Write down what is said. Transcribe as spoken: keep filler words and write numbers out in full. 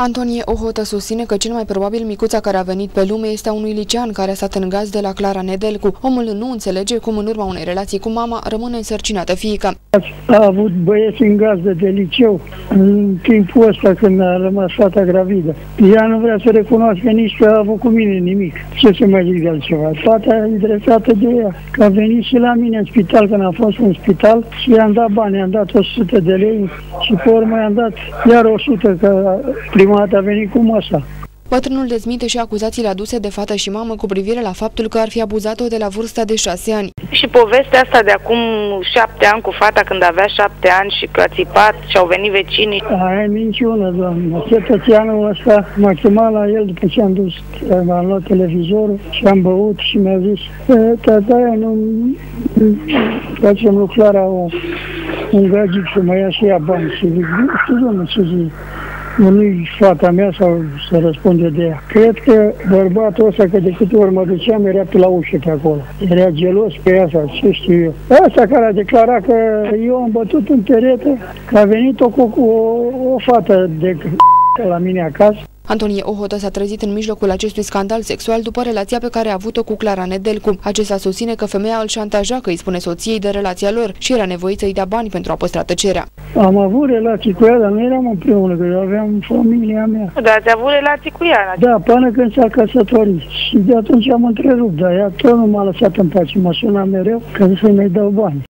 Antonie Ohotă susține că cel mai probabil micuța care a venit pe lume este a unui licean care a stat în gaz de la Clara Nedelcu. Omul nu înțelege cum în urma unei relații cu mama rămâne însărcinată fiica. A avut băieți în gazdă de liceu în timpul ăsta când a rămas fata gravidă. Ea nu vrea să recunoască nici că a avut cu mine nimic. Ce să mai zic de altceva? Fata e dreptată de ea. Că a venit și la mine în spital când a fost în spital și i-am dat bani, i-am dat o sută de lei și pe urmă i-am dat iar o sută că prima dată a venit cu masa. Bătrânul dezmite și acuzațiile aduse de fată și mamă cu privire la faptul că ar fi abuzat-o de la vârsta de șase ani. Și povestea asta de acum șapte ani cu fata când avea șapte ani și că a țipat și au venit vecinii. Aia e minciună, doamnă. Cetățeanul ăsta m-a chemat la el după ce am dus, am luat televizorul și am băut și mi-a zis tata, nu facem lucrarea o, un gagic să mă ia și ia bani. Și zic, nu știu, doamnă, ce zic. Nu-i fata mea sau să răspunde de ea. Cred că bărbatul ăsta, că de câte ori mă duceam, era pe la ușă pe acolo. Era gelos pe ea sau ce știu eu. Asta care a declarat că eu am bătut în perete, că a venit o, o, o fată de la mine acasă. Antonie Ohotă s-a trezit în mijlocul acestui scandal sexual după relația pe care a avut-o cu Clara Nedelcu. Acesta susține că femeia îl șantaja că îi spune soției de relația lor și era nevoit să-i dea bani pentru a păstra tăcerea. Am avut relații cu ea, dar nu eram împreună, că eu aveam familia mea. Da, ați avut relații cu ea? Da, până când s-a căsătorit. Și de atunci am întrerupt, dar ea tot nu m-a lăsat în pace. Mă suna mereu ca să-i mai dau bani.